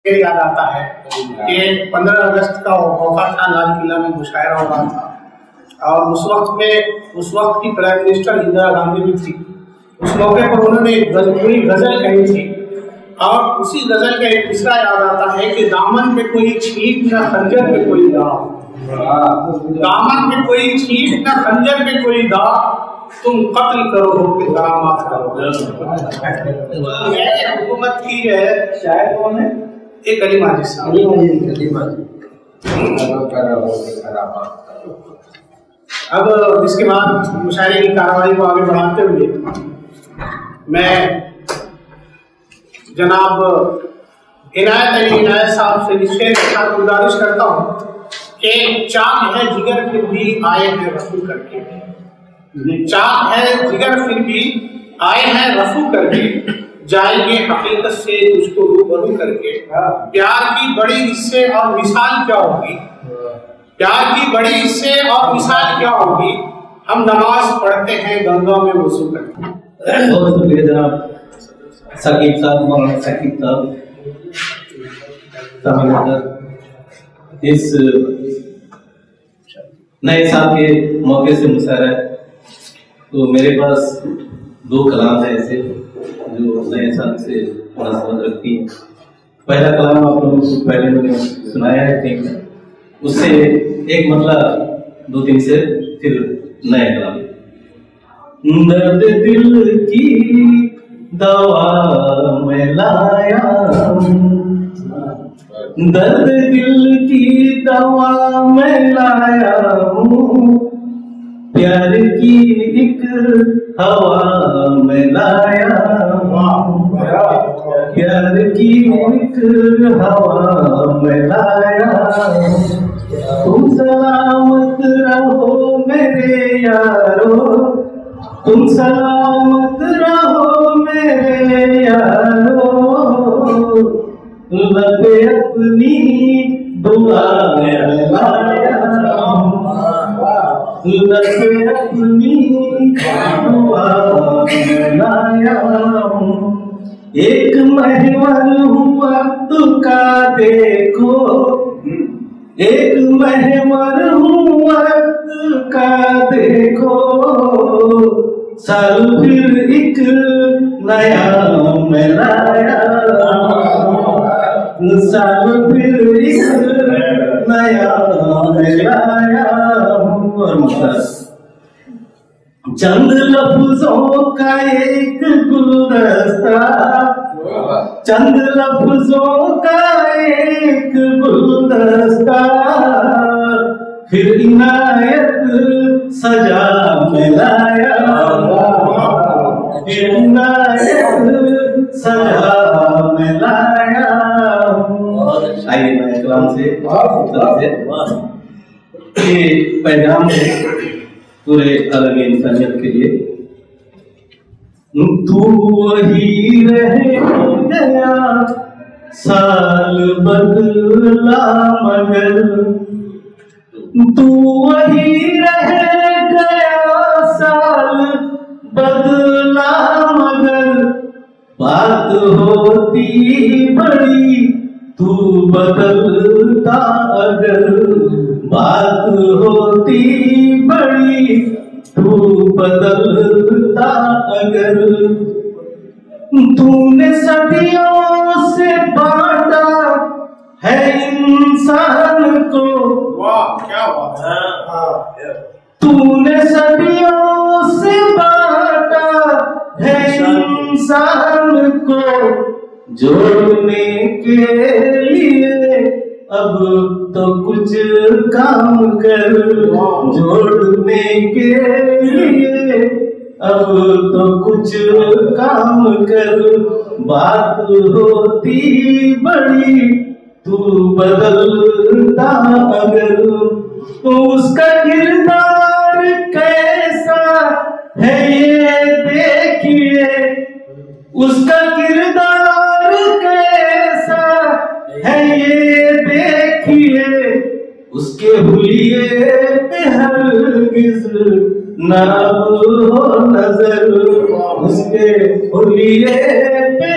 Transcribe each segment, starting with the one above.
याद आता है कि 15 अगस्त का मौका था, लाल किला में मुशायरा हो रहा था और उस वक्त की प्राइम मिनिस्टर इंदिरा गांधी भी थी। उस मौके पर उन्होंने एक पूरी गजल कही थी और उसी गजल का एक दूसरा याद आता है कि दामन पे कोई छींट न खंजर पे कोई दाव, दामन पे कोई छींट न खंजर पे कोई दाव, तुम कत्ल करो कि करामात करो। हुकूमत की है, शायद कौन है, एक अली माजिद साहब। अब इसके बाद मुशायरे की कार्रवाई को आगे बढ़ाते हुए मैं जनाब इनायत अली इनायत साहब से शेर के साथ गुजारिश करता हूँ कि चाँद है जिगर फिर भी आए हैं रफू करके, चाँद है जिगर फिर भी आए हैं रफू करके, जाएंगे हकीकत से उसको रूबरू करके। प्यार की बड़ी इससे और मिसाल क्या होगी, प्यार की बड़ी इससे और मिसाल क्या होगी, हम नमाज पढ़ते हैं गंगा में वुज़ू करके। बहुत शुक्रिया जनाब सकीब साहब, मौलाना सकीब साहब। इस नए साल के मौके से मुशायरा है, तो मेरे पास दो कलाम है ऐसे जो नए साल से मुनासबत रखती है। पहला कलाम आप लोगों को पहले मैंने सुनाया है, ठीक, उससे एक मतलब दो तीन से फिर नया कलाम। दर्द दिल की दवा में लाया, दर्द दिल की दवा में लाया हूँ, प्यार की एक हवा में लाया, प्यार की एक हवा में लाया। तुम सलामत रहो मेरे यारो, तुम सलामत रहो मेरे यारो, लबे अपनी दुआ में लाया, लबे अपनी दुआ में लाया। एक महवर हुआ तुका देखो, एक महवर हुआ तुका देखो, साल फिर एक नया में लाया, साल फिर एक नया में लाया। चंद लफ्जों का एक गुलदस्ता, चंद लफ्जों का एक गुलदस्ता, फिर इनायत सजा में लाया, फिर इनायत सजा में लाया। आइए मैं कलाम से ये पैगाम है पूरे अलग इंसानियत के लिए। तू वही रह गया साल बदला मगर, तू वही रह गया साल बदला मगर, बात होती बड़ी तू बदलता अगर, बात होती बड़ी तू बदलता अगर। तूने सदियों से बांटा है इंसान को, वाह क्या बात है, तूने सदियों से बांटा है इंसान को, जोड़ने के लिए अब तो कुछ काम कर, जोड़ने के लिए अब तो कुछ काम कर, बात होती बड़ी तू बदलता अगर। उसका किरदार कैसा है ये देखिए, उसका किरदार कैसा है ये देखिए, उसके हुलिये पे हरगिज़ ना हो नजर, उसके हुलिये पे हर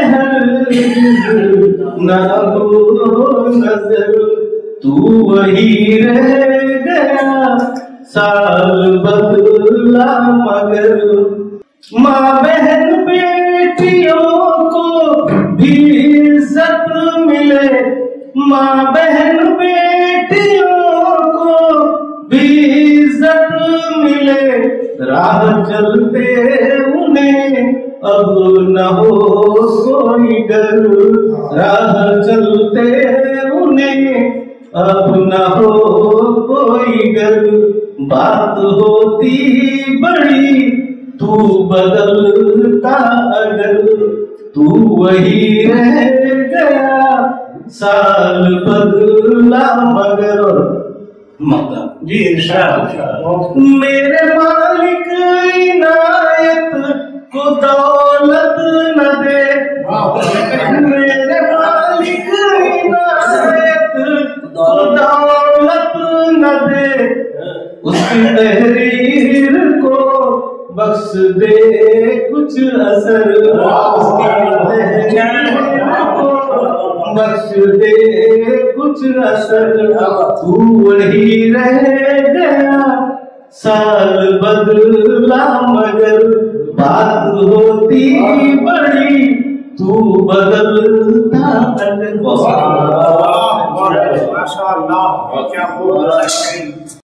न हो नजर, तू वही रह गया, साल बदला मगर। माँ बहन बेटियों को भी इज्जत मिले, माँ बहन बेटियों को भी इज्जत मिले, राह चलते उन्हें अब न हो कोई डर, राह चलते उन्हें अब न हो कोई डर। बात होती बड़ी तू बदलता अगर, तू वही रह गया, साल बदला मगर। जी इंशाअल्लाह। मेरे मालिक इनायत को दौलत न दे, मेरे मालिक इनायत को दौलत न दे, उसकी तहरीर को बख्श दे कुछ असर, उसकी तहरीर को बख्श दे कुछ असर। तू वही रह गया, साल बदला मगर। बात होती बड़ी तू बदलता अगर। माशाअल्लाह, क्या बोल रहा है।